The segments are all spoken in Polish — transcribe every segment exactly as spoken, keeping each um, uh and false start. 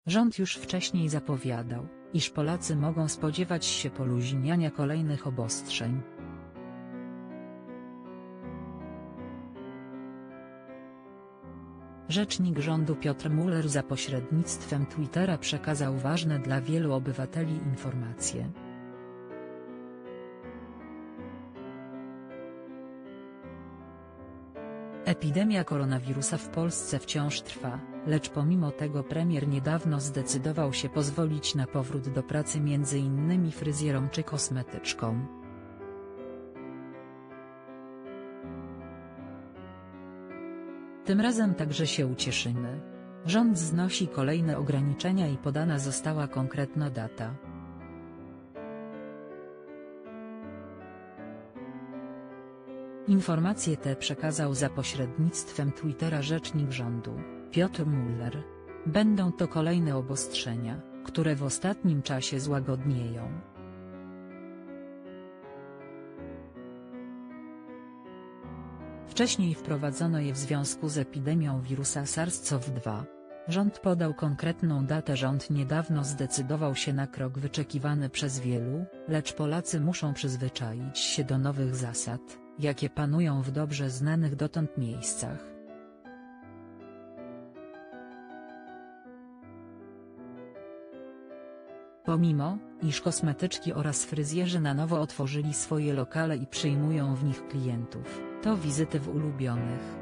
Rząd już wcześniej zapowiadał, iż Polacy mogą spodziewać się poluźniania kolejnych obostrzeń. Rzecznik rządu Piotr Müller za pośrednictwem Twittera przekazał ważne dla wielu obywateli informacje. Epidemia koronawirusa w Polsce wciąż trwa, lecz pomimo tego premier niedawno zdecydował się pozwolić na powrót do pracy między innymi fryzjerom czy kosmetyczkom. Tym razem także się ucieszymy. Rząd znosi kolejne ograniczenia i podana została konkretna data. Informacje te przekazał za pośrednictwem Twittera rzecznik rządu, Piotr Müller. Będą to kolejne obostrzenia, które w ostatnim czasie złagodnieją. Wcześniej wprowadzono je w związku z epidemią wirusa SARS-CoV dwa. Rząd podał konkretną datę. Rząd niedawno zdecydował się na krok wyczekiwany przez wielu, lecz Polacy muszą przyzwyczaić się do nowych zasad, jakie panują w dobrze znanych dotąd miejscach. Pomimo, iż kosmetyczki oraz fryzjerzy na nowo otworzyli swoje lokale i przyjmują w nich klientów, to wizyty w ulubionych.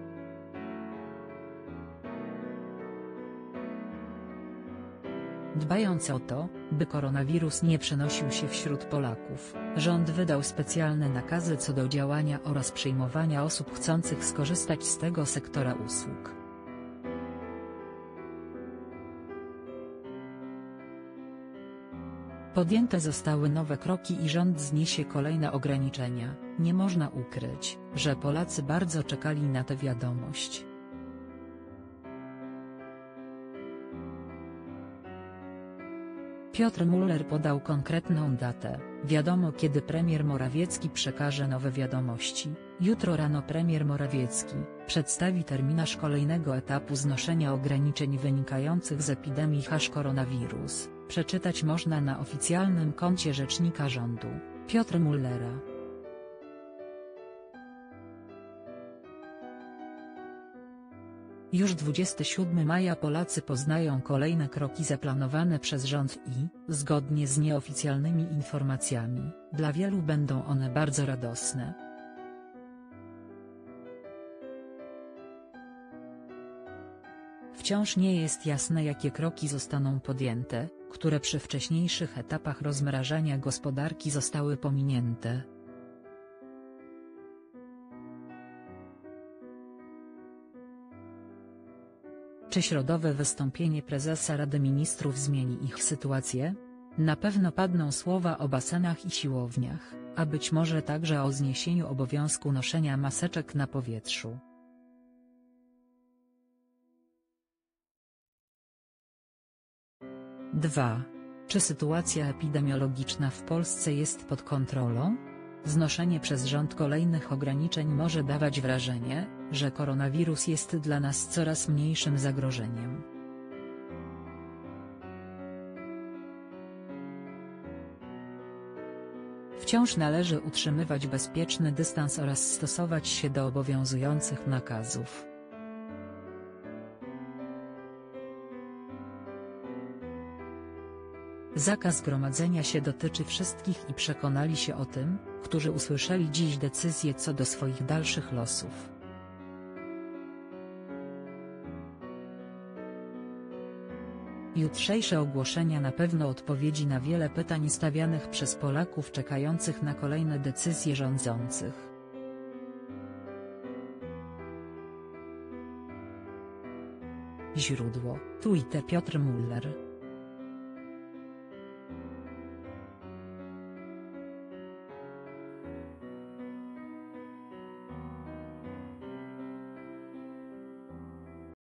Dbając o to, by koronawirus nie przenosił się wśród Polaków, rząd wydał specjalne nakazy co do działania oraz przyjmowania osób chcących skorzystać z tego sektora usług. Podjęte zostały nowe kroki i rząd zniesie kolejne ograniczenia. Nie można ukryć, że Polacy bardzo czekali na tę wiadomość. Piotr Müller podał konkretną datę. Wiadomo, kiedy premier Morawiecki przekaże nowe wiadomości. Jutro rano premier Morawiecki przedstawi terminarz kolejnego etapu znoszenia ograniczeń wynikających z epidemii koronawirus. Przeczytać można na oficjalnym koncie rzecznika rządu, Piotra Müllera. Już dwudziestego siódmego maja Polacy poznają kolejne kroki zaplanowane przez rząd i, zgodnie z nieoficjalnymi informacjami, dla wielu będą one bardzo radosne. Wciąż nie jest jasne, jakie kroki zostaną podjęte, które przy wcześniejszych etapach rozmrażania gospodarki zostały pominięte. Czy środowe wystąpienie prezesa Rady Ministrów zmieni ich sytuację? Na pewno padną słowa o basenach i siłowniach, a być może także o zniesieniu obowiązku noszenia maseczek na powietrzu. dwa. Czy sytuacja epidemiologiczna w Polsce jest pod kontrolą? Znoszenie przez rząd kolejnych ograniczeń może dawać wrażenie, że koronawirus jest dla nas coraz mniejszym zagrożeniem. Wciąż należy utrzymywać bezpieczny dystans oraz stosować się do obowiązujących nakazów. Zakaz gromadzenia się dotyczy wszystkich i przekonali się o tym, którzy usłyszeli dziś decyzję co do swoich dalszych losów. Jutrzejsze ogłoszenia na pewno odpowiedzi na wiele pytań stawianych przez Polaków czekających na kolejne decyzje rządzących. Źródło: Twitter Piotr Müller.